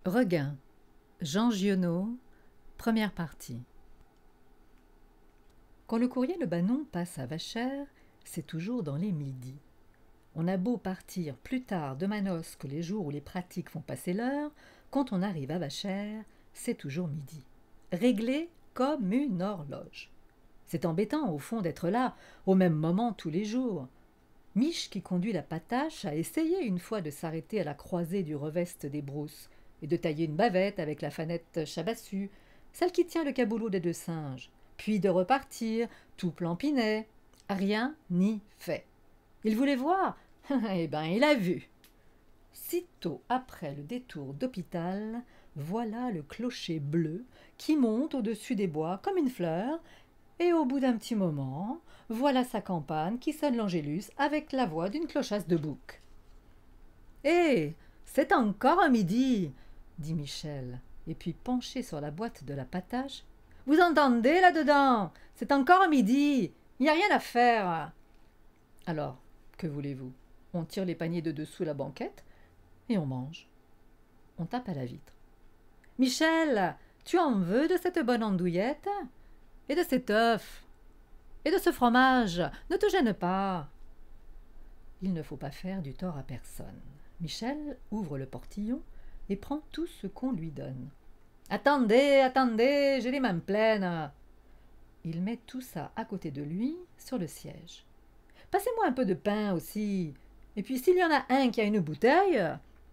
Regain, Jean Giono, première partie. Quand le courrier Le Bannon passe à Vachères, c'est toujours dans les midis. On a beau partir plus tard de Manosque les jours où les pratiques font passer l'heure, quand on arrive à Vachères, c'est toujours midi. Réglé comme une horloge. C'est embêtant, au fond, d'être là, au même moment tous les jours. Mich, qui conduit la patache, a essayé une fois de s'arrêter à la croisée du reveste des brousses et de tailler une bavette avec la fanette Chabassou, celle qui tient le caboulot des deux singes, puis de repartir, tout plampinet. Rien n'y fait. Il voulait voir, eh ben il a vu. Sitôt après le détour d'hôpital, voilà le clocher bleu qui monte au-dessus des bois comme une fleur, et au bout d'un petit moment, voilà sa campagne qui sonne l'angélus avec la voix d'une clochasse de bouc. « Hé, c'est encore un midi !» dit Michel, et puis penché sur la boîte de la patache. « Vous entendez là-dedans? C'est encore un midi! Il n'y a rien à faire !» Alors, que voulez-vous? On tire les paniers de dessous la banquette et on mange. On tape à la vitre. « Michel, tu en veux de cette bonne andouillette? Et de cet œuf? Et de ce fromage? Ne te gêne pas !» Il ne faut pas faire du tort à personne. Michel ouvre le portillon et prend tout ce qu'on lui donne. « Attendez, attendez, j'ai les mains pleines !» Il met tout ça à côté de lui, sur le siège. « Passez-moi un peu de pain aussi. Et puis s'il y en a un qui a une bouteille… »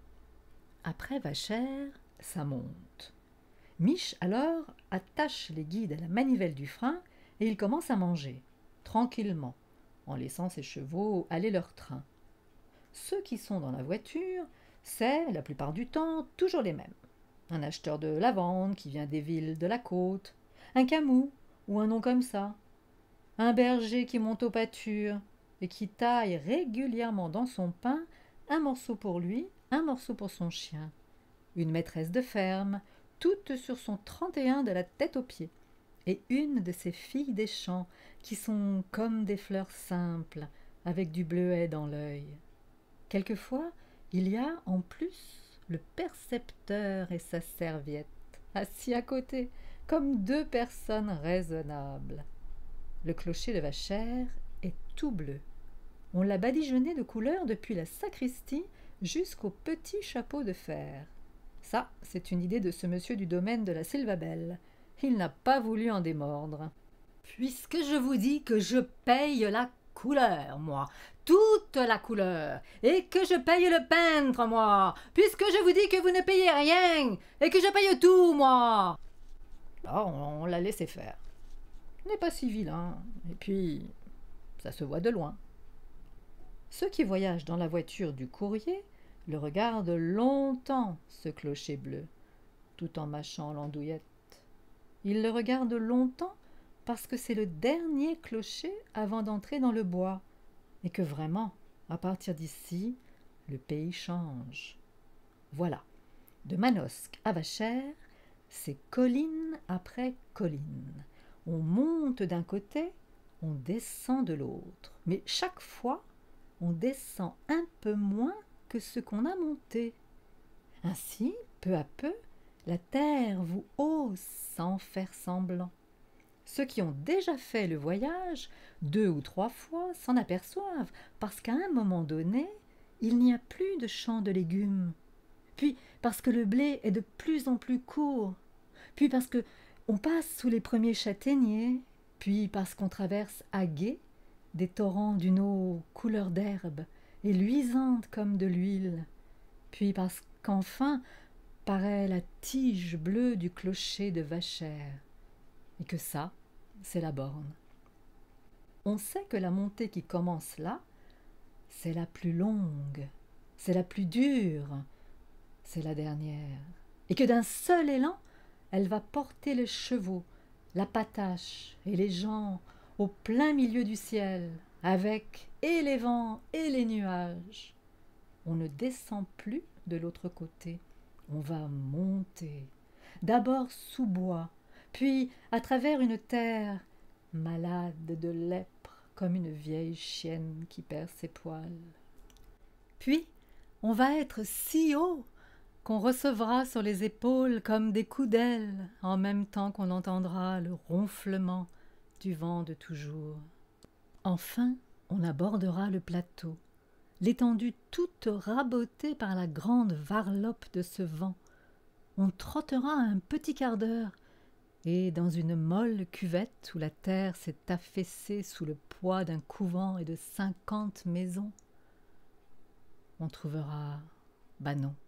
Après Vachères, ça monte. Mich, alors, attache les guides à la manivelle du frein et il commence à manger, tranquillement, en laissant ses chevaux aller leur train. Ceux qui sont dans la voiture, c'est, la plupart du temps, toujours les mêmes. Un acheteur de lavande qui vient des villes de la côte, un camou ou un nom comme ça, un berger qui monte aux pâtures et qui taille régulièrement dans son pain un morceau pour lui, un morceau pour son chien, une maîtresse de ferme, toute sur son 31 de la tête aux pieds, et une de ces filles des champs qui sont comme des fleurs simples, avec du bleuet dans l'œil. Quelquefois, il y a en plus le percepteur et sa serviette, assis à côté, comme deux personnes raisonnables. Le clocher de Vachères est tout bleu. On l'a badigeonné de couleur depuis la sacristie jusqu'au petit chapeau de fer. Ça, c'est une idée de ce monsieur du domaine de la Sylvabelle. Il n'a pas voulu en démordre. « Puisque je vous dis que je paye la couleur, moi, toute la couleur, et que je paye le peintre, moi, puisque je vous dis que vous ne payez rien, et que je paye tout, moi !» Là, on l'a laissé faire. Il n'est pas si vilain, et puis, ça se voit de loin. Ceux qui voyagent dans la voiture du courrier le regardent longtemps, ce clocher bleu, tout en mâchant l'andouillette. Ils le regardent longtemps parce que c'est le dernier clocher avant d'entrer dans le bois, et que vraiment, à partir d'ici, le pays change. Voilà, de Manosque à Vachères, c'est colline après colline. On monte d'un côté, on descend de l'autre, mais chaque fois, on descend un peu moins que ce qu'on a monté. Ainsi, peu à peu, la terre vous hausse sans faire semblant. Ceux qui ont déjà fait le voyage 2 ou 3 fois s'en aperçoivent, parce qu'à un moment donné, il n'y a plus de champs de légumes. Puis parce que le blé est de plus en plus court. Puis parce que on passe sous les premiers châtaigniers. Puis parce qu'on traverse à gué des torrents d'une eau couleur d'herbe et luisante comme de l'huile. Puis parce qu'enfin paraît la tige bleue du clocher de Vachères, et que ça, c'est la borne. On sait que la montée qui commence là, c'est la plus longue, c'est la plus dure, c'est la dernière, et que d'un seul élan, elle va porter les chevaux, la patache et les gens au plein milieu du ciel, avec et les vents et les nuages. On ne descend plus de l'autre côté, on va monter, d'abord sous bois, puis à travers une terre malade de lèpre comme une vieille chienne qui perd ses poils. Puis on va être si haut qu'on recevra sur les épaules comme des coups d'aile, en même temps qu'on entendra le ronflement du vent de toujours. Enfin, on abordera le plateau, l'étendue toute rabotée par la grande varlope de ce vent. On trottera un petit quart d'heure, et dans une molle cuvette où la terre s'est affaissée sous le poids d'un couvent et de 50 maisons, on trouvera, non,